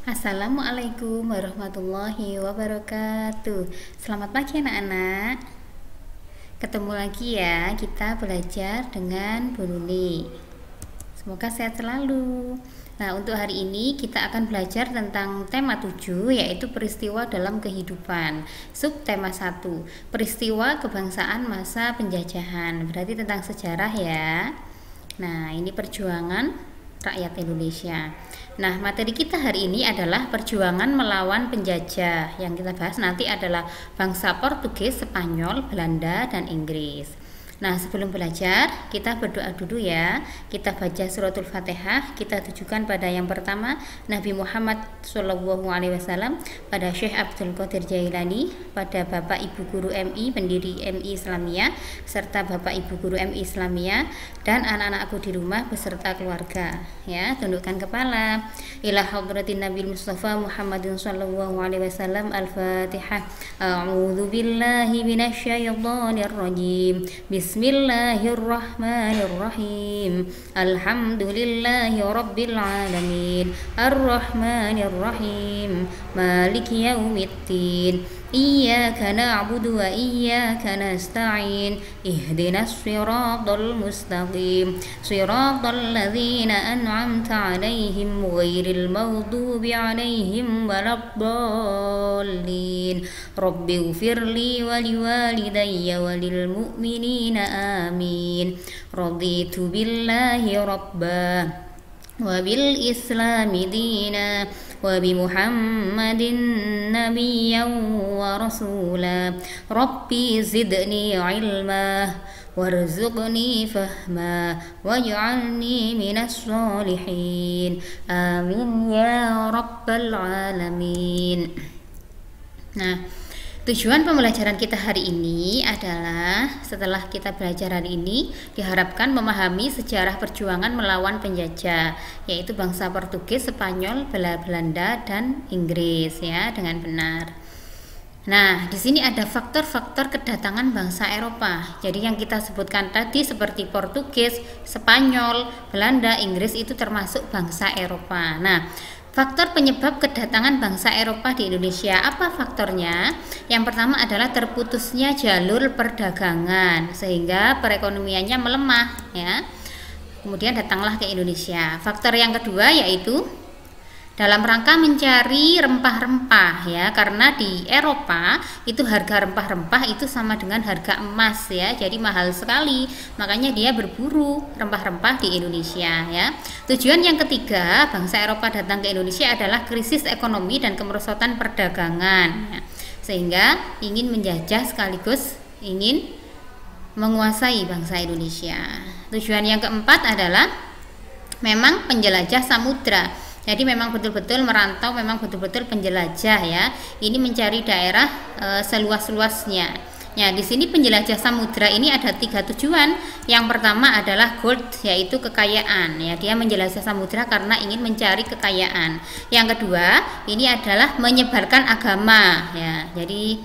Assalamualaikum warahmatullahi wabarakatuh. Selamat pagi anak-anak. Ketemu lagi ya, kita belajar dengan Bu Nuni. Semoga sehat selalu. Nah, untuk hari ini kita akan belajar tentang tema 7, yaitu peristiwa dalam kehidupan. Subtema 1, peristiwa kebangsaan masa penjajahan. Berarti tentang sejarah ya. Nah, ini perjuangan rakyat Indonesia. Nah, materi kita hari ini adalah perjuangan melawan penjajah. Yang kita bahas nanti adalah bangsa Portugis, Spanyol, Belanda, dan Inggris. Nah, sebelum belajar, kita berdoa dulu ya. Kita baca suratul Fatihah. Kita tujukan pada yang pertama, Nabi Muhammad SAW, pada Syekh Abdul Qadir Jailani, pada Bapak Ibu Guru MI, pendiri MI Islamiyah, serta Bapak Ibu Guru MI Islamiyah, dan anak-anakku di rumah beserta keluarga. Ya, tundukkan kepala. Ila hadratin Nabi Mustafa Muhammadin SAW. Al-Fatihah. A'udzu billahi minasyaitonir rajim. Bismillahirrahmanirrahim. Alhamdulillahi rabbil alamin. Arrahmanirrahim. Maliki yaumiddin. Iyyaka na'budu wa iyyaka nasta'in. Ihdinas siratal mustaqim. Siratal ladzina an'amta 'alaihim ghairil maghdubi 'alaihim waladdallin. Rabbighfirli wa liwalidayya wa lil mu'minina amin. Raditu billahi rabba wa bil islami dina wa bi Muhammadin nabiyyan wa rasula. Rabbi zidni ilma warzuqni fahma waj'alni minas sholihin. Amin ya rabbal alamin. Nah, tujuan pembelajaran kita hari ini adalah setelah kita belajar hari ini diharapkan memahami sejarah perjuangan melawan penjajah, yaitu bangsa Portugis, Spanyol, Belanda, dan Inggris ya dengan benar. Nah, di sini ada faktor-faktor kedatangan bangsa Eropa. Jadi yang kita sebutkan tadi seperti Portugis, Spanyol, Belanda, Inggris itu termasuk bangsa Eropa. Nah, faktor penyebab kedatangan bangsa Eropa di Indonesia, apa faktornya? Yang pertama adalah terputusnya jalur perdagangan sehingga perekonomiannya melemah ya. Kemudian datanglah ke Indonesia. Faktor yang kedua yaitu dalam rangka mencari rempah-rempah ya, karena di Eropa itu harga rempah-rempah itu sama dengan harga emas ya, jadi mahal sekali, makanya dia berburu rempah-rempah di Indonesia ya. Tujuan yang ketiga bangsa Eropa datang ke Indonesia adalah krisis ekonomi dan kemerosotan perdagangan ya, sehingga ingin menjajah sekaligus ingin menguasai bangsa Indonesia. Tujuan yang keempat adalah memang penjelajah samudra. Jadi memang betul-betul merantau, memang betul-betul penjelajah ya. Ini mencari daerah seluas-luasnya. Ya, di sini penjelajah samudra ini ada 3 tujuan. Yang pertama adalah gold, yaitu kekayaan. Ya, dia menjelajah samudra karena ingin mencari kekayaan. Yang kedua, ini adalah menyebarkan agama. Ya, jadi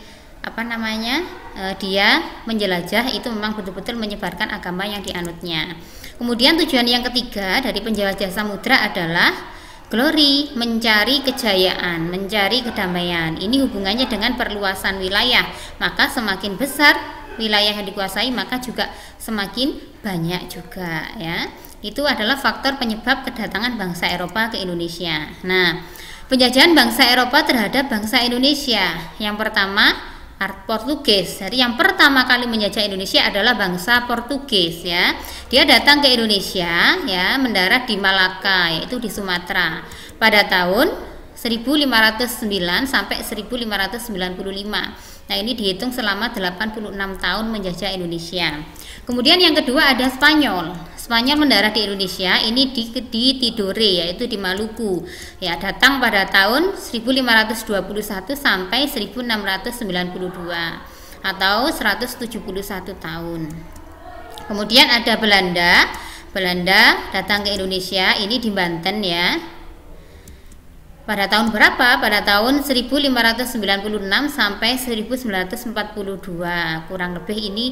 dia menjelajah itu memang betul-betul menyebarkan agama yang dianutnya. Kemudian tujuan yang ketiga dari penjelajah samudra adalah glory, mencari kejayaan, mencari kedamaian. Ini hubungannya dengan perluasan wilayah. Maka semakin besar wilayah yang dikuasai, maka juga semakin banyak juga ya. Itu adalah faktor penyebab kedatangan bangsa Eropa ke Indonesia. Nah, penjajahan bangsa Eropa terhadap bangsa Indonesia. Yang pertama Portugis. Jadi yang pertama kali menjajah Indonesia adalah bangsa Portugis ya. Dia datang ke Indonesia ya, mendarat di Malaka, yaitu di Sumatera pada tahun 1509 sampai 1595. Nah, ini dihitung selama 86 tahun menjajah Indonesia. Kemudian yang kedua ada Spanyol. Spanyol mendarat di Indonesia, ini di Tidore, yaitu di Maluku. Ya, datang pada tahun 1521 sampai 1692 atau 171 tahun. Kemudian ada Belanda. Belanda datang ke Indonesia, ini di Banten ya. Pada tahun berapa? Pada tahun 1596 sampai 1942. Kurang lebih ini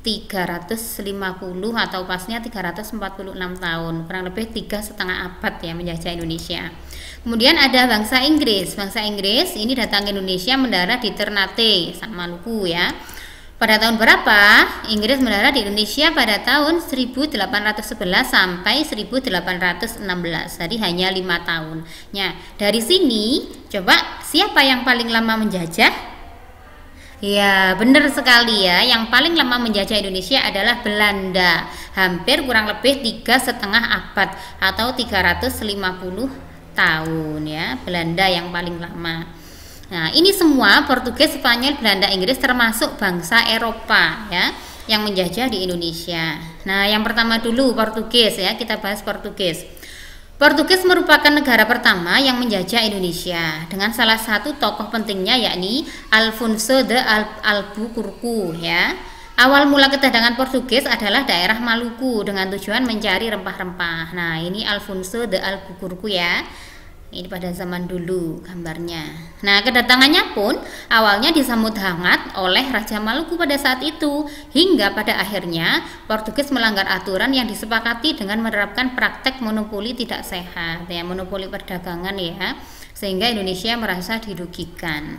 350 atau pasnya 346 tahun, kurang lebih 3,5 abad ya menjajah Indonesia. Kemudian ada bangsa Inggris. Bangsa Inggris ini datang ke Indonesia mendarat di Ternate, Maluku ya. Pada tahun berapa? Inggris mendarat di Indonesia pada tahun 1811 sampai 1816. Jadi hanya 5 tahun. Nah, dari sini coba siapa yang paling lama menjajah? Ya, benar sekali ya. Yang paling lama menjajah Indonesia adalah Belanda. Hampir kurang lebih 3,5 abad atau 350 tahun ya. Belanda yang paling lama. Nah, ini semua Portugis, Spanyol, Belanda, Inggris termasuk bangsa Eropa ya yang menjajah di Indonesia. Nah, yang pertama dulu Portugis ya, kita bahas Portugis. Portugis merupakan negara pertama yang menjajah Indonesia dengan salah satu tokoh pentingnya yakni Alfonso de Albuquerque ya. Awal mula kedatangan Portugis adalah daerah Maluku dengan tujuan mencari rempah-rempah. Nah, ini Alfonso de Albuquerque ya. Ini pada zaman dulu gambarnya. Nah, kedatangannya pun awalnya disambut hangat oleh Raja Maluku pada saat itu, hingga pada akhirnya Portugis melanggar aturan yang disepakati dengan menerapkan praktek monopoli tidak sehat ya, monopoli perdagangan ya, sehingga Indonesia merasa dirugikan.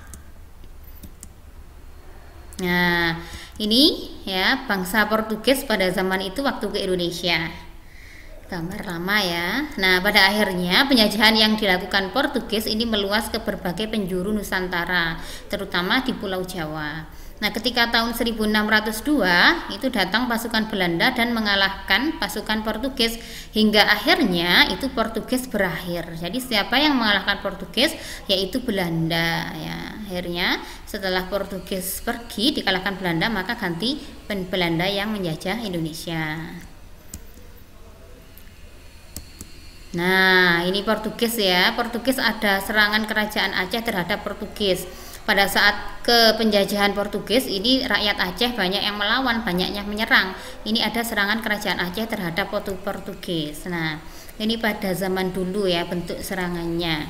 Nah, ini ya bangsa Portugis pada zaman itu waktu ke Indonesia. Gambar lama ya. Nah, pada akhirnya penjajahan yang dilakukan Portugis ini meluas ke berbagai penjuru Nusantara, terutama di Pulau Jawa. Nah, ketika tahun 1602 itu datang pasukan Belanda dan mengalahkan pasukan Portugis, hingga akhirnya itu Portugis berakhir. Jadi siapa yang mengalahkan Portugis? Yaitu Belanda ya. Akhirnya setelah Portugis pergi dikalahkan Belanda, maka ganti Belanda yang menjajah Indonesia. Nah, ini Portugis ya. Portugis ada serangan kerajaan Aceh terhadap Portugis. Pada saat ke penjajahan Portugis ini rakyat Aceh banyak yang melawan, banyak yang menyerang. Ini ada serangan kerajaan Aceh terhadap Portugis. Nah, ini pada zaman dulu ya bentuk serangannya.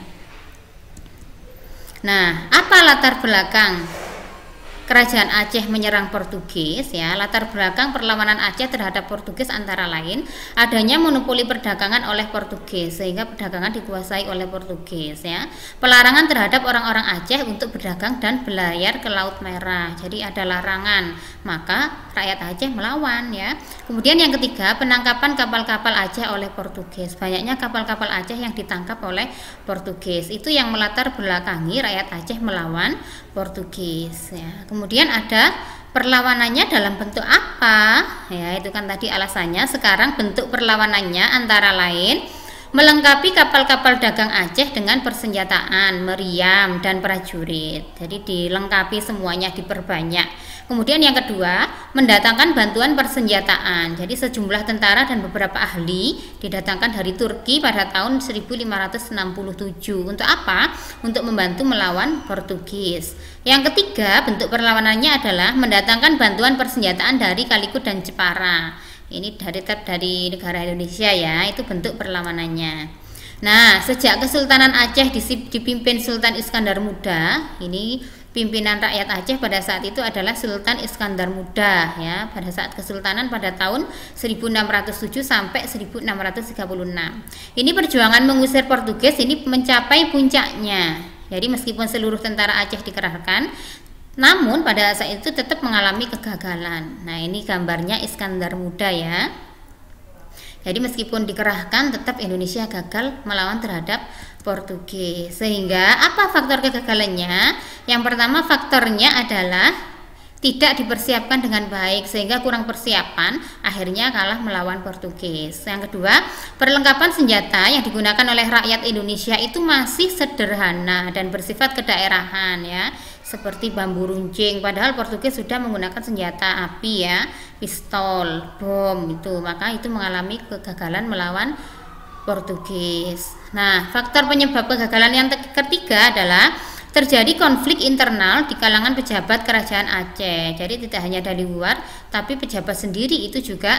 Nah, apa latar belakang Kerajaan Aceh menyerang Portugis ya. Latar belakang perlawanan Aceh terhadap Portugis antara lain adanya monopoli perdagangan oleh Portugis, sehingga perdagangan dikuasai oleh Portugis ya. Pelarangan terhadap orang-orang Aceh untuk berdagang dan berlayar ke Laut Merah. Jadi ada larangan, maka rakyat Aceh melawan ya. Kemudian yang ketiga, penangkapan kapal-kapal Aceh oleh Portugis. Banyaknya kapal-kapal Aceh yang ditangkap oleh Portugis. Itu yang melatar belakangi rakyat Aceh melawan Portugis ya. Kemudian ada perlawanannya dalam bentuk apa? Ya, itu kan tadi alasannya. Sekarang bentuk perlawanannya antara lain melengkapi kapal-kapal dagang Aceh dengan persenjataan, meriam dan prajurit. Jadi dilengkapi semuanya, diperbanyak. Kemudian yang kedua, mendatangkan bantuan persenjataan. Jadi sejumlah tentara dan beberapa ahli didatangkan dari Turki pada tahun 1567. Untuk apa? Untuk membantu melawan Portugis. Yang ketiga, bentuk perlawanannya adalah mendatangkan bantuan persenjataan dari Kalikut dan Jepara. Ini dari negara Indonesia ya, itu bentuk perlawanannya. Nah, sejak Kesultanan Aceh dipimpin Sultan Iskandar Muda, ini pimpinan rakyat Aceh pada saat itu adalah Sultan Iskandar Muda ya, pada saat kesultanan pada tahun 1607 sampai 1636. Ini perjuangan mengusir Portugis ini mencapai puncaknya. Jadi meskipun seluruh tentara Aceh dikerahkan, namun pada saat itu tetap mengalami kegagalan. Nah, ini gambarnya Iskandar Muda ya. Jadi meskipun dikerahkan tetap Indonesia gagal melawan terhadap Portugis. Sehingga apa faktor kegagalannya? Yang pertama faktornya adalah tidak dipersiapkan dengan baik, sehingga kurang persiapan, akhirnya kalah melawan Portugis. Yang kedua, perlengkapan senjata yang digunakan oleh rakyat Indonesia itu masih sederhana dan bersifat kedaerahan ya, seperti bambu runcing, padahal Portugis sudah menggunakan senjata api ya, pistol, bom itu, maka itu mengalami kegagalan melawan Portugis. Nah, faktor penyebab kegagalan yang ketiga adalah terjadi konflik internal di kalangan pejabat kerajaan Aceh. Jadi tidak hanya dari luar, tapi pejabat sendiri itu juga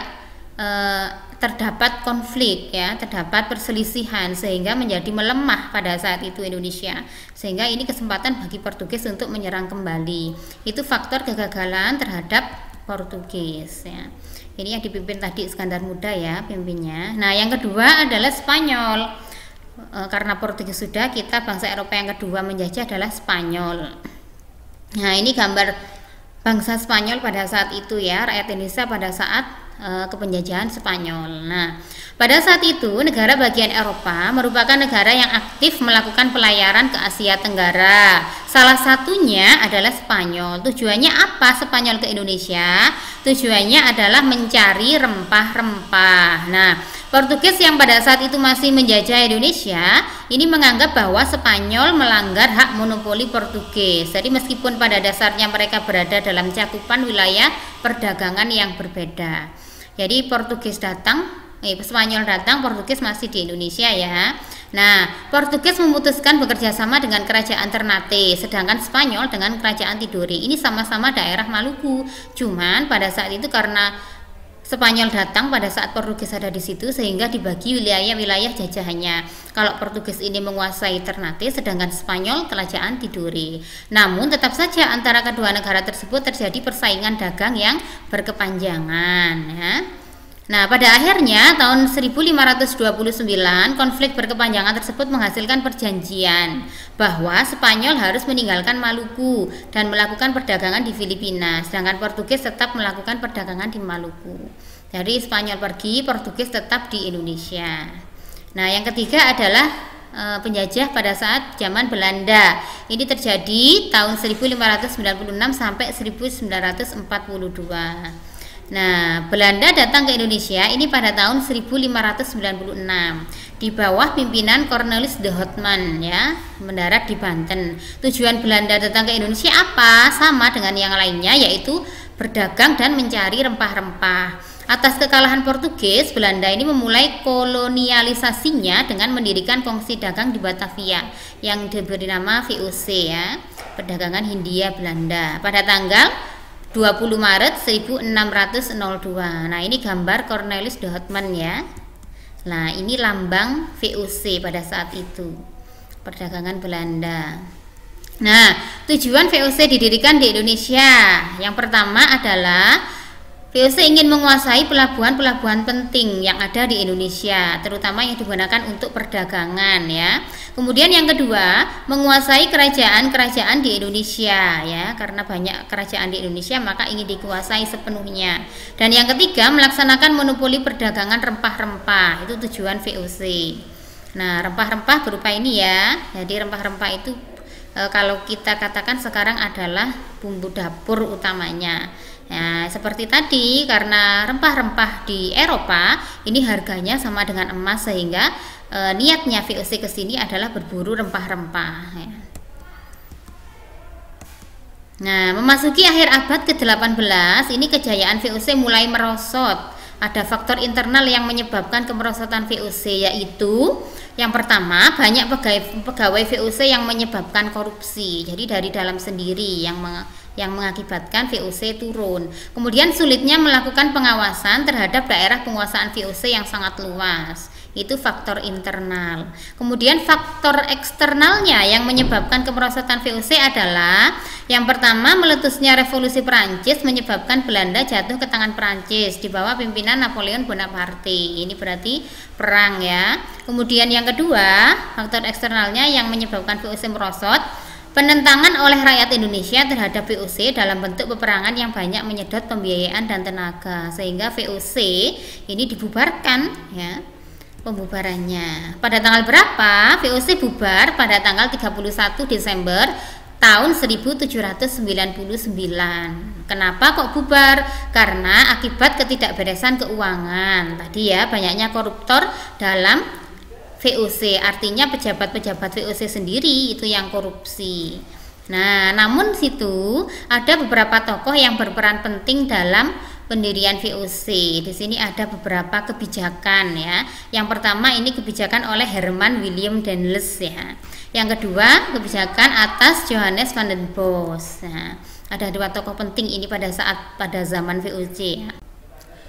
terdapat konflik ya, terdapat perselisihan, sehingga menjadi melemah pada saat itu Indonesia. Sehingga ini kesempatan bagi Portugis untuk menyerang kembali. Itu faktor kegagalan terhadap Portugis ya. Ini yang dipimpin tadi Iskandar Muda ya pimpinnya. Nah, yang kedua adalah Spanyol. Karena Portugis sudah, kita bangsa Eropa yang kedua menjajah adalah Spanyol. Nah, ini gambar bangsa Spanyol pada saat itu ya, rakyat Indonesia pada saat kepenjajahan Spanyol. Nah, pada saat itu negara bagian Eropa merupakan negara yang aktif melakukan pelayaran ke Asia Tenggara. Salah satunya adalah Spanyol. Tujuannya apa Spanyol ke Indonesia? Tujuannya adalah mencari rempah-rempah. Nah, Portugis yang pada saat itu masih menjajah Indonesia ini menganggap bahwa Spanyol melanggar hak monopoli Portugis. Jadi meskipun pada dasarnya mereka berada dalam cakupan wilayah perdagangan yang berbeda. Jadi Portugis datang, Spanyol datang, Portugis masih di Indonesia ya. Nah, Portugis memutuskan bekerja sama dengan kerajaan Ternate, sedangkan Spanyol dengan kerajaan Tidore. Ini sama-sama daerah Maluku. Cuman pada saat itu karena Spanyol datang pada saat Portugis ada di situ sehingga dibagi wilayah-wilayah jajahannya. Kalau Portugis ini menguasai Ternate sedangkan Spanyol kerajaan Tidore. Namun tetap saja antara kedua negara tersebut terjadi persaingan dagang yang berkepanjangan ya. Nah, pada akhirnya tahun 1529 konflik berkepanjangan tersebut menghasilkan perjanjian bahwa Spanyol harus meninggalkan Maluku dan melakukan perdagangan di Filipina, sedangkan Portugis tetap melakukan perdagangan di Maluku. Jadi Spanyol pergi, Portugis tetap di Indonesia. Nah, yang ketiga adalah penjajah pada saat zaman Belanda. Ini terjadi tahun 1596 sampai 1942. Nah, Belanda datang ke Indonesia ini pada tahun 1596 di bawah pimpinan Cornelis de Houtman ya, mendarat di Banten. Tujuan Belanda datang ke Indonesia apa? Sama dengan yang lainnya, yaitu berdagang dan mencari rempah-rempah. Atas kekalahan Portugis, Belanda ini memulai kolonialisasinya dengan mendirikan kongsi dagang di Batavia yang diberi nama VOC ya, Perdagangan Hindia Belanda pada tanggal 20 Maret 1602. Nah, ini gambar Cornelis de Houtman ya. Nah, ini lambang VOC pada saat itu, perdagangan Belanda. Nah, tujuan VOC didirikan di Indonesia. Yang pertama adalah VOC ingin menguasai pelabuhan-pelabuhan penting yang ada di Indonesia, terutama yang digunakan untuk perdagangan ya. Kemudian yang kedua, menguasai kerajaan-kerajaan di Indonesia ya, karena banyak kerajaan di Indonesia maka ingin dikuasai sepenuhnya. Dan yang ketiga, melaksanakan monopoli perdagangan rempah-rempah. Itu tujuan VOC. Nah, rempah-rempah berupa ini ya. Jadi rempah-rempah itu kalau kita katakan sekarang adalah bumbu dapur utamanya. Nah, seperti tadi, karena rempah-rempah di Eropa ini harganya sama dengan emas sehingga niatnya VOC ke sini adalah berburu rempah-rempah ya. Nah, memasuki akhir abad ke-18 ini kejayaan VOC mulai merosot. Ada faktor internal yang menyebabkan kemerosotan VOC, yaitu yang pertama, banyak pegawai VOC yang menyebabkan korupsi. Jadi dari dalam sendiri yang mengakibatkan VOC turun. Kemudian sulitnya melakukan pengawasan terhadap daerah penguasaan VOC yang sangat luas. Itu faktor internal. Kemudian faktor eksternalnya yang menyebabkan kemerosotan VOC adalah yang pertama, meletusnya revolusi Perancis menyebabkan Belanda jatuh ke tangan Perancis di bawah pimpinan Napoleon Bonaparte. Ini berarti perang ya. Kemudian yang kedua, faktor eksternalnya yang menyebabkan VOC merosot, penentangan oleh rakyat Indonesia terhadap VOC dalam bentuk peperangan yang banyak menyedot pembiayaan dan tenaga, sehingga VOC ini dibubarkan ya. Pembubarannya pada tanggal berapa? VOC bubar pada tanggal 31 Desember tahun 1799. Kenapa kok bubar? Karena akibat ketidakberesan keuangan. Tadi ya, banyaknya koruptor dalam VOC, artinya pejabat-pejabat VOC sendiri itu yang korupsi. Nah, namun situ ada beberapa tokoh yang berperan penting dalam pendirian VOC. Di sini ada beberapa kebijakan ya. Yang pertama ini kebijakan oleh Herman William Daendels ya. Yang kedua kebijakan atas Johannes van den Bos. Nah, ada dua tokoh penting ini pada zaman VOC ya.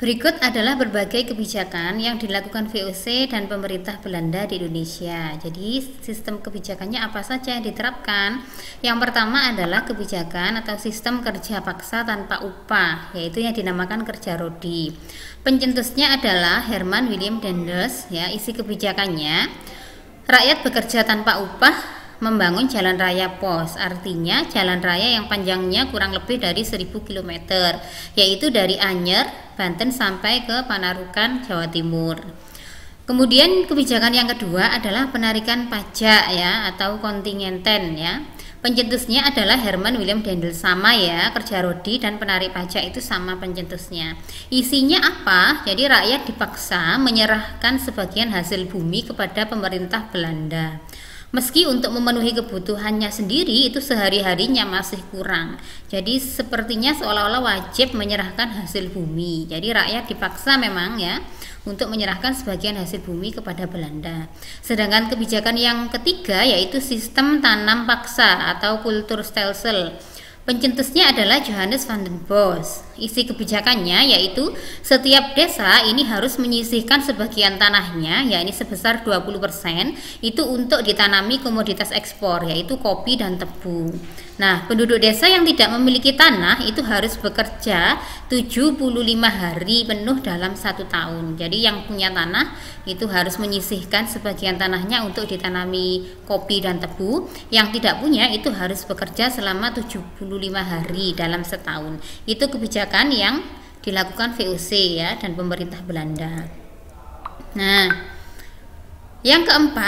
Berikut adalah berbagai kebijakan yang dilakukan VOC dan pemerintah Belanda di Indonesia. Jadi sistem kebijakannya apa saja yang diterapkan? Yang pertama adalah kebijakan atau sistem kerja paksa tanpa upah, yaitu yang dinamakan kerja rodi. Pencetusnya adalah Herman Willem Daendels. Ya, isi kebijakannya, rakyat bekerja tanpa upah membangun jalan raya pos, artinya jalan raya yang panjangnya kurang lebih dari 1000 km, yaitu dari Anyer, Banten sampai ke Panarukan, Jawa Timur. Kemudian kebijakan yang kedua adalah penarikan pajak ya atau kontingenten ya. Pencetusnya adalah Herman Willem Daendels, sama ya, kerja rodi dan penarik pajak itu sama pencetusnya. Isinya apa? Jadi rakyat dipaksa menyerahkan sebagian hasil bumi kepada pemerintah Belanda. Meski untuk memenuhi kebutuhannya sendiri itu sehari-harinya masih kurang. Jadi sepertinya seolah-olah wajib menyerahkan hasil bumi. Jadi rakyat dipaksa memang ya untuk menyerahkan sebagian hasil bumi kepada Belanda. Sedangkan kebijakan yang ketiga yaitu sistem tanam paksa atau kulturstelsel. Pencetusnya adalah Johannes van den Bos. Isi kebijakannya yaitu setiap desa ini harus menyisihkan sebagian tanahnya, yakni sebesar 20%, itu untuk ditanami komoditas ekspor, yaitu kopi dan tebu. Nah, penduduk desa yang tidak memiliki tanah itu harus bekerja 75 hari penuh dalam 1 tahun. Jadi yang punya tanah itu harus menyisihkan sebagian tanahnya untuk ditanami kopi dan tebu. Yang tidak punya itu harus bekerja selama 75 hari dalam setahun. Itu kebijakan yang dilakukan VOC ya dan pemerintah Belanda. Nah, yang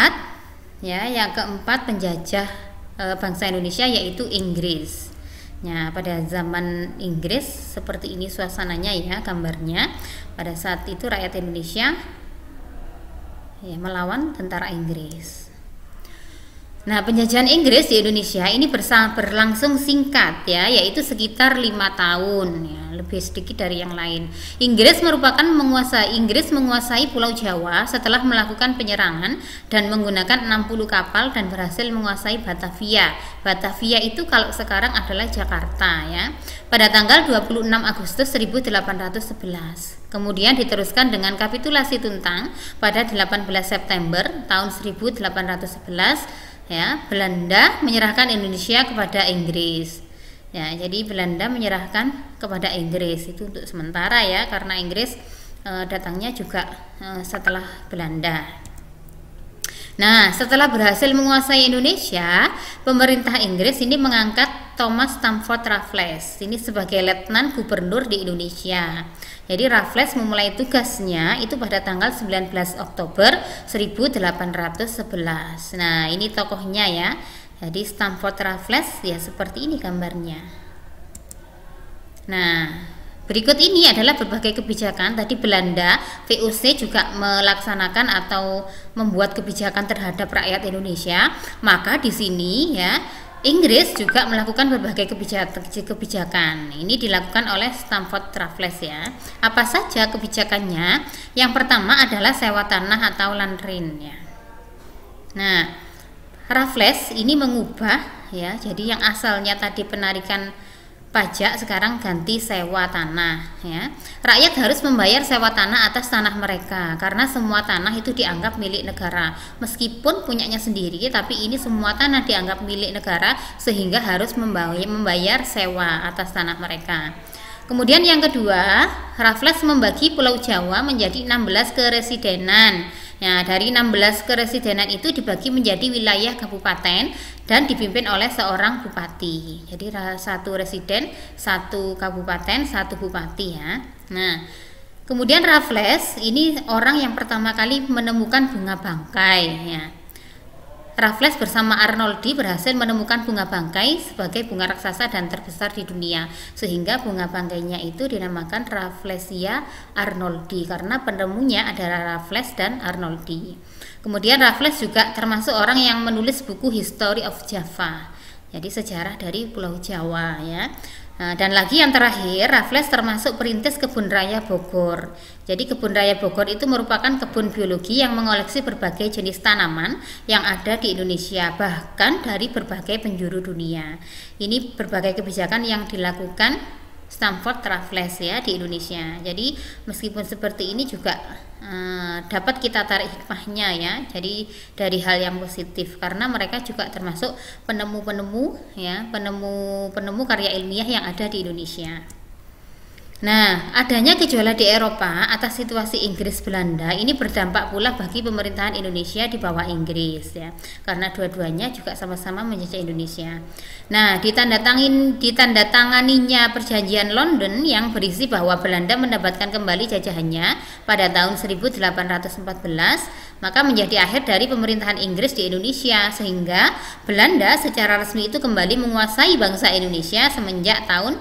keempat penjajah bangsa Indonesia yaitu Inggris. Nah, pada zaman Inggris seperti ini suasananya ya, gambarnya. Pada saat itu rakyat Indonesia ya melawan tentara Inggris. Nah, penjajahan Inggris di Indonesia ini berlangsung singkat ya, yaitu sekitar 5 tahun ya, lebih sedikit dari yang lain. Inggris menguasai Pulau Jawa setelah melakukan penyerangan dan menggunakan 60 kapal dan berhasil menguasai Batavia. Batavia itu kalau sekarang adalah Jakarta ya. Pada tanggal 26 Agustus 1811. Kemudian diteruskan dengan kapitulasi Tuntang pada 18 September tahun 1811. Ya, Belanda menyerahkan Indonesia kepada Inggris. Ya, jadi Belanda menyerahkan kepada Inggris itu untuk sementara ya, karena Inggris datangnya juga setelah Belanda. Nah, setelah berhasil menguasai Indonesia, pemerintah Inggris ini mengangkat Thomas Stamford Raffles ini sebagai letnan gubernur di Indonesia. Jadi Raffles memulai tugasnya itu pada tanggal 19 Oktober 1811. Nah, ini tokohnya ya. Jadi Stamford Raffles ya seperti ini gambarnya. Nah, berikut ini adalah berbagai kebijakan. Tadi Belanda, VOC juga melaksanakan atau membuat kebijakan terhadap rakyat Indonesia. Maka di sini ya Inggris juga melakukan berbagai kebijakan. Ini dilakukan oleh Stamford Raffles ya. Apa saja kebijakannya? Yang pertama adalah sewa tanah atau land rent ya. Nah, Raffles ini mengubah ya. Jadi yang asalnya tadi penarikan pajak sekarang ganti sewa tanah ya. Rakyat harus membayar sewa tanah atas tanah mereka karena semua tanah itu dianggap milik negara. Meskipun punyanya sendiri, tapi ini semua tanah dianggap milik negara sehingga harus membayar sewa atas tanah mereka. Kemudian yang kedua, Raffles membagi Pulau Jawa menjadi 16 keresidenan. Nah, dari 16 keresidenan itu dibagi menjadi wilayah kabupaten dan dipimpin oleh seorang bupati. Jadi satu residen, satu kabupaten, satu bupati ya. Nah, kemudian Raffles ini orang yang pertama kali menemukan bunga bangkai ya. Raffles bersama Arnoldi berhasil menemukan bunga bangkai sebagai bunga raksasa dan terbesar di dunia, sehingga bunga bangkainya itu dinamakan Rafflesia Arnoldi karena penemunya adalah Raffles dan Arnoldi. Kemudian Raffles juga termasuk orang yang menulis buku History of Java, jadi sejarah dari Pulau Jawa ya. Nah, dan lagi yang terakhir, Raffles termasuk perintis Kebun Raya Bogor. Jadi Kebun Raya Bogor itu merupakan kebun biologi yang mengoleksi berbagai jenis tanaman yang ada di Indonesia, bahkan dari berbagai penjuru dunia. Ini berbagai kebijakan yang dilakukan Stamford Raffles ya di Indonesia. Jadi meskipun seperti ini juga dapat kita tarik hikmahnya ya. Jadi dari hal yang positif karena mereka juga termasuk penemu-penemu ya, penemu karya ilmiah yang ada di Indonesia. Nah, adanya gejolak di Eropa atas situasi Inggris Belanda ini berdampak pula bagi pemerintahan Indonesia di bawah Inggris ya. Karena dua-duanya juga sama-sama menjajah Indonesia. Nah, ditandatanganinya perjanjian London yang berisi bahwa Belanda mendapatkan kembali jajahannya pada tahun 1814, maka menjadi akhir dari pemerintahan Inggris di Indonesia sehingga Belanda secara resmi itu kembali menguasai bangsa Indonesia semenjak tahun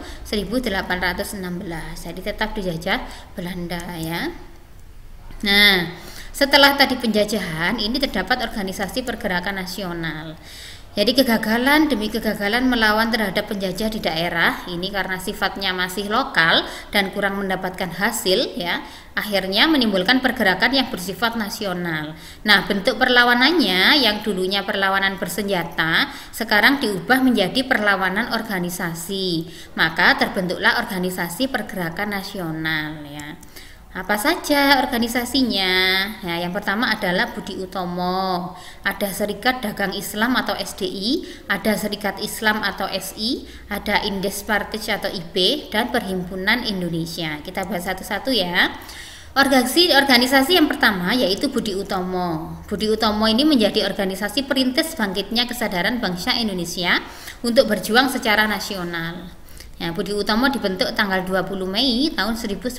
1816. Jadi tetap dijajah Belanda ya. Nah, setelah tadi penjajahan ini terdapat organisasi pergerakan nasional. Jadi kegagalan demi kegagalan melawan terhadap penjajah di daerah ini karena sifatnya masih lokal dan kurang mendapatkan hasil ya, akhirnya menimbulkan pergerakan yang bersifat nasional. Nah, bentuk perlawanannya yang dulunya perlawanan bersenjata sekarang diubah menjadi perlawanan organisasi. Maka terbentuklah organisasi pergerakan nasional ya. Apa saja organisasinya? Nah, yang pertama adalah Budi Utomo, ada Serikat Dagang Islam atau SDI, ada Serikat Islam atau SI, ada Indes Partage atau IP, dan Perhimpunan Indonesia. Kita bahas satu-satu ya. Organisasi yang pertama yaitu Budi Utomo. Budi Utomo ini menjadi organisasi perintis bangkitnya kesadaran bangsa Indonesia untuk berjuang secara nasional. Ya, Budi Utomo dibentuk tanggal 20 Mei tahun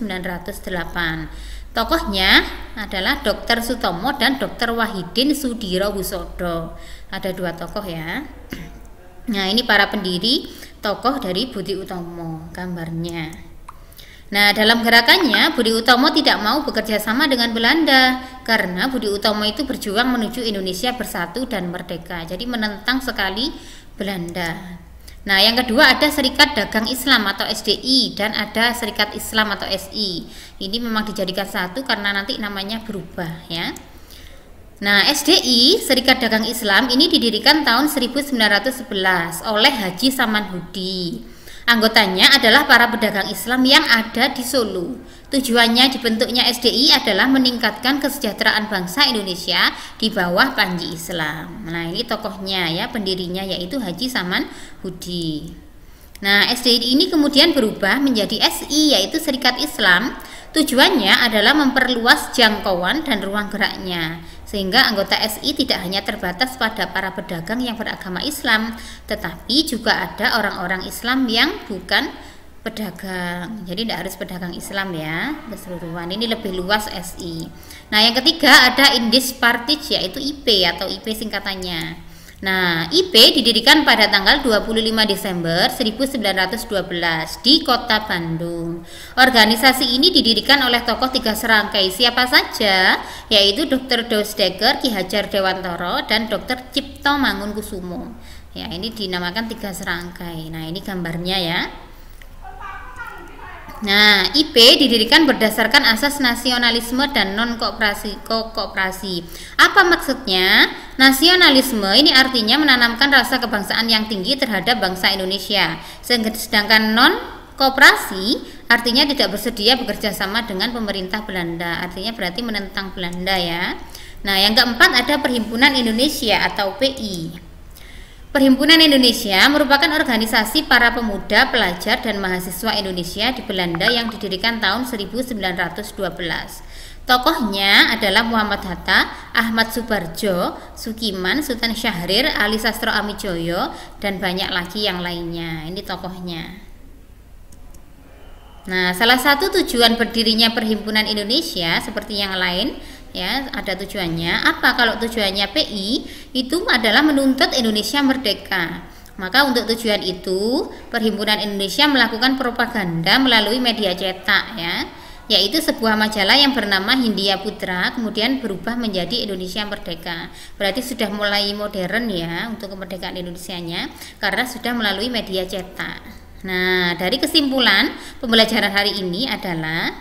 1908. Tokohnya adalah Dr. Sutomo dan Dr. Wahidin Sudirohusodo. Ada dua tokoh ya. Nah, ini para pendiri tokoh dari Budi Utomo gambarnya. Nah, dalam gerakannya Budi Utomo tidak mau bekerja sama dengan Belanda karena Budi Utomo itu berjuang menuju Indonesia bersatu dan merdeka. Jadi menentang sekali Belanda. Nah, yang kedua ada Serikat Dagang Islam atau SDI dan ada Serikat Islam atau SI. Ini memang dijadikan satu karena nanti namanya berubah ya. Nah, SDI, Serikat Dagang Islam ini didirikan tahun 1911 oleh Haji Samanhudi. Anggotanya adalah para pedagang Islam yang ada di Solo. Tujuannya dibentuknya SDI adalah meningkatkan kesejahteraan bangsa Indonesia di bawah panji Islam. Nah, ini tokohnya ya, pendirinya yaitu Haji Samanhudi. Nah, SDI ini kemudian berubah menjadi SI yaitu Serikat Islam. Tujuannya adalah memperluas jangkauan dan ruang geraknya sehingga anggota SI tidak hanya terbatas pada para pedagang yang beragama Islam, tetapi juga ada orang-orang Islam yang bukan pedagang. Jadi tidak harus pedagang Islam ya, keseluruhan. Ini lebih luas SI. Nah, yang ketiga ada Indes Partage yaitu IP atau IP singkatannya. Nah, IP didirikan pada tanggal 25 Desember 1912 di Kota Bandung. Organisasi ini didirikan oleh tokoh tiga serangkai siapa saja, yaitu Dr. Dausdaeker, Ki Hajar Dewantara, dan Dr. Cipto Mangunkusumo. Ya, ini dinamakan tiga serangkai. Nah, ini gambarnya ya. Nah, IP didirikan berdasarkan asas nasionalisme dan non-kooperasi. Apa maksudnya? Nasionalisme ini artinya menanamkan rasa kebangsaan yang tinggi terhadap bangsa Indonesia. Sedangkan non-kooperasi artinya tidak bersedia bekerja sama dengan pemerintah Belanda. Artinya berarti menentang Belanda ya. Nah, yang keempat ada Perhimpunan Indonesia atau PI. Perhimpunan Indonesia merupakan organisasi para pemuda, pelajar, dan mahasiswa Indonesia di Belanda yang didirikan tahun 1912. Tokohnya adalah Muhammad Hatta, Ahmad Subarjo, Sukiman, Sultan Syahrir, Ali Sastro Amijoyo, dan banyak lagi yang lainnya. Ini tokohnya. Nah, salah satu tujuan berdirinya Perhimpunan Indonesia seperti yang lain ya, ada tujuannya. Apa kalau tujuannya PI? Itu adalah menuntut Indonesia merdeka. Maka untuk tujuan itu, Perhimpunan Indonesia melakukan propaganda melalui media cetak ya, yaitu sebuah majalah yang bernama Hindia Putra, kemudian berubah menjadi Indonesia Merdeka. Berarti sudah mulai modern ya untuk kemerdekaan Indonesianya karena sudah melalui media cetak. Nah, dari kesimpulan pembelajaran hari ini adalah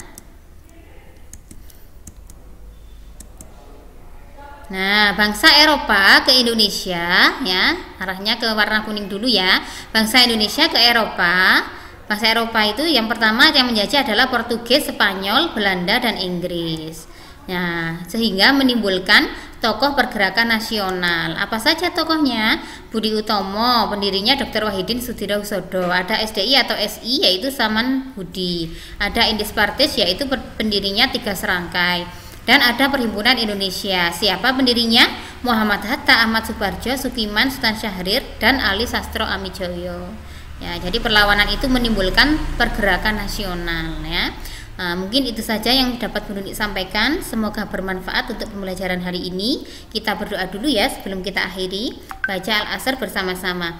bangsa Eropa ke Indonesia ya, arahnya ke warna kuning dulu ya. Bangsa Indonesia ke Eropa Bahasa Eropa itu yang pertama yang menjajah adalah Portugis, Spanyol, Belanda, dan Inggris. Nah, sehingga menimbulkan tokoh pergerakan nasional. Apa saja tokohnya? Budi Utomo, pendirinya Dr. Wahidin Sudirohusodo. Ada SDI atau SI yaitu Saman Hudi. Ada Indis Partis yaitu pendirinya Tiga Serangkai. Dan ada Perhimpunan Indonesia. Siapa pendirinya? Muhammad Hatta, Ahmad Suparjo, Sukiman, Sultan Syahrir, dan Ali Sastro Amijoyo. Ya, jadi perlawanan itu menimbulkan pergerakan nasional ya. Mungkin itu saja yang dapat Bu Nuni sampaikan. Semoga bermanfaat untuk pembelajaran hari ini. Kita berdoa dulu ya sebelum kita akhiri. Baca Al-Asr bersama-sama.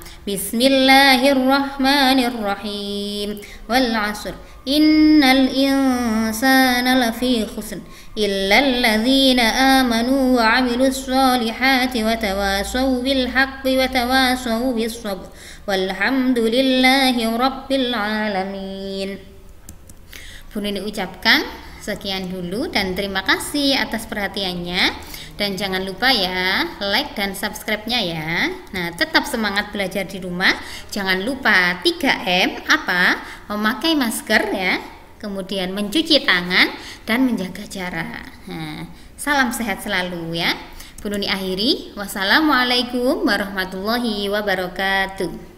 Bismillahirrahmanirrahim. Wal 'asr. Innal insana lafi khusr. Illal ladzina amanu wa 'amilus solihati wa tawasaw bil haqqi wa tawasaw bis sabr. Walhamdulillahi rabbil alamin. Bu Nuni ucapkan sekian dulu dan terima kasih atas perhatiannya, dan jangan lupa ya like dan subscribe-nya ya. Nah, tetap semangat belajar di rumah. Jangan lupa 3M apa? Memakai masker ya, kemudian mencuci tangan dan menjaga jarak. Nah, salam sehat selalu ya. Bu Nuni akhiri, wassalamualaikum warahmatullahi wabarakatuh.